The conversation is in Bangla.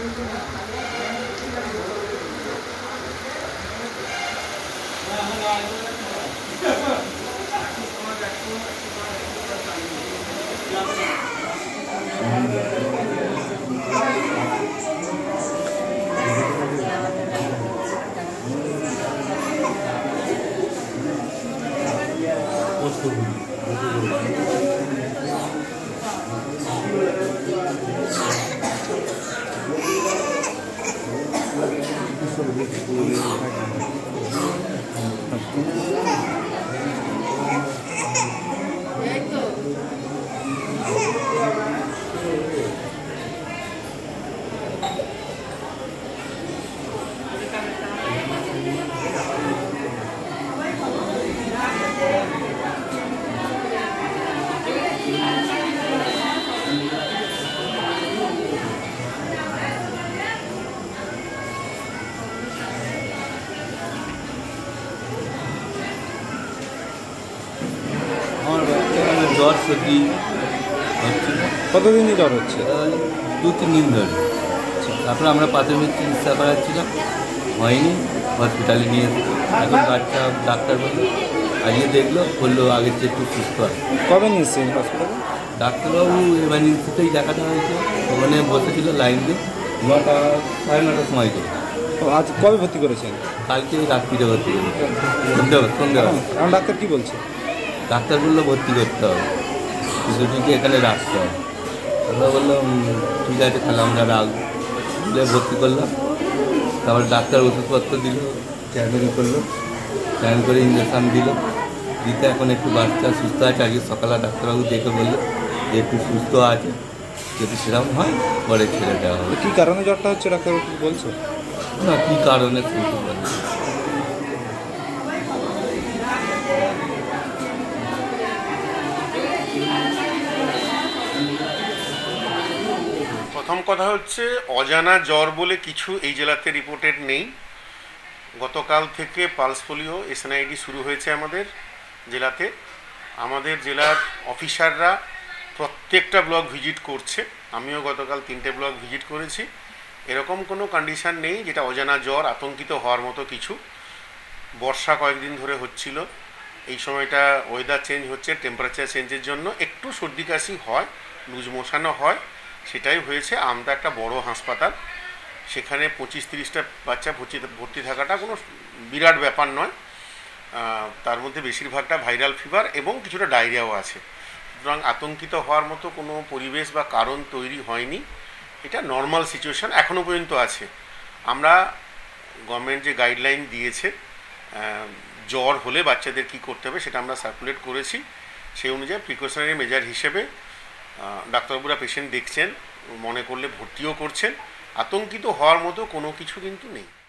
জ্বর সর্দি হচ্ছে। কতদিন জ্বর হচ্ছে? 2-3 দিন ধরে। তারপরে আমরা প্রাথমিক চিকিৎসা করাচ্ছিলাম, হয়নি, হসপিটালে নিয়ে এখন বাচ্চা ডাক্তার বললো, আজকে দেখলো, বললো আগের চেয়ে একটু সুস্থ হয়। কবে নিয়েছেন হসপিটালে? ডাক্তারবাবু এমার্জেন্সিতেই দেখানো হয়েছে, ওখানে বসেছিল লাইন দিয়ে 9টা 9:30টার সময় করে। আজ কবে ভর্তি করেছেন? কালকে রাত্রিতে ভর্তি করেছি, সন্ধ্যেবেলা। এখন ডাক্তার কী বলছে? ডাক্তার বললো ভর্তি করতে হবে, শিশুটিকে এখানে রাখতে হবে। আমরা বললাম ঠিক আছে, তাহলে আমরা রাখবো, ভর্তি করলাম। তারপর ডাক্তার ওষুধপত্র দিল, স্ক্যান করলো, স্ক্যান করে ইঞ্জেকশান দিল, দিতে এখন একটু বাচ্চা সুস্থ আছে। আজকে সকালে ডাক্তারবাবু দেখে বললো যে একটু সুস্থ আছে, যদি সেরকম হয় পরে ছেড়ে দেওয়া হবে। কী কারণে জ্বরটা হচ্ছে ডাক্তারবাবু কি বলছে? না, কী কারণে শুনতে পারি। প্রথম কথা হচ্ছে, অজানা জ্বর বলে কিছু এই জেলাতে রিপোর্টেড নেই। গতকাল থেকে পালস পোলিও এসএনআইডি শুরু হয়েছে আমাদের জেলাতে। আমাদের জেলার অফিসাররা প্রত্যেকটা ব্লক ভিজিট করছে, আমিও গতকাল 3টে ব্লক ভিজিট করেছি। এরকম কোনো কন্ডিশান নেই যেটা অজানা জ্বর, আতঙ্কিত হওয়ার মতো কিছু। বর্ষা কয়েকদিন ধরে হচ্ছিল, এই সময়টা ওয়েদার চেঞ্জ হচ্ছে, টেম্পারেচার চেঞ্জের জন্য একটু সর্দি কাশি হয়, লুজ মোশানও হয়, সেটাই হয়েছে। আমরা একটা বড় হাসপাতাল, সেখানে 25-30টা বাচ্চা ভর্তি থাকাটা কোনো বিরাট ব্যাপার নয়। তার মধ্যে বেশিরভাগটা ভাইরাল ফিভার এবং কিছুটা ডায়রিয়াও আছে। সুতরাং আতঙ্কিত হওয়ার মতো কোনো পরিবেশ বা কারণ তৈরি হয়নি, এটা নর্মাল সিচুয়েশান এখনও পর্যন্ত আছে। আমরা গভর্নমেন্ট যে গাইডলাইন দিয়েছে জ্বর হলে বাচ্চাদের কী করতে হবে সেটা আমরা সার্কুলেট করেছি। সেই অনুযায়ী প্রিকশনারি মেজার হিসেবে ডাক্তারবাবুরা পেশেন্ট দেখছেন, মনে করলে ভর্তিও করছেন। আতঙ্কিত হওয়ার মতো কোনো কিছু কিন্তু নেই।